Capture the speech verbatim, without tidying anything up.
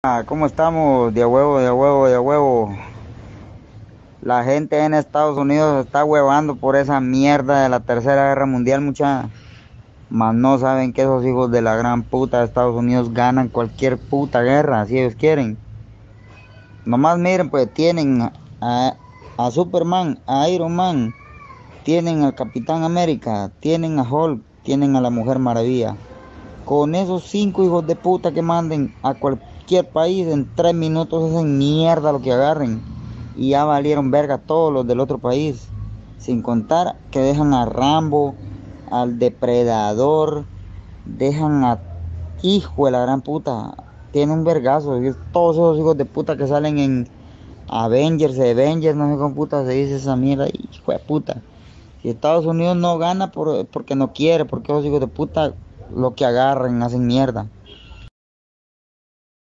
Ah, ¿cómo estamos? De a huevo, de a huevo, de a huevo. La gente en Estados Unidos está huevando por esa mierda de la Tercera Guerra Mundial, mucha. Mas no saben que esos hijos de la gran puta de Estados Unidos ganan cualquier puta guerra, si ellos quieren. Nomás miren, pues tienen a, a Superman, a Iron Man, tienen al Capitán América, tienen a Hulk, tienen a la Mujer Maravilla. Con esos cinco hijos de puta que manden a cualquier país, en tres minutos hacen mierda lo que agarren. Y ya valieron verga todos los del otro país. Sin contar que dejan a Rambo, al Depredador, dejan a hijo de la gran puta. Tiene un vergazo. Y todos esos hijos de puta que salen en Avengers, Avengers, no sé cómo puta se dice esa mierda. Hijo de puta. Si Estados Unidos no gana por, porque no quiere, porque esos hijos de puta lo que agarren hacen mierda.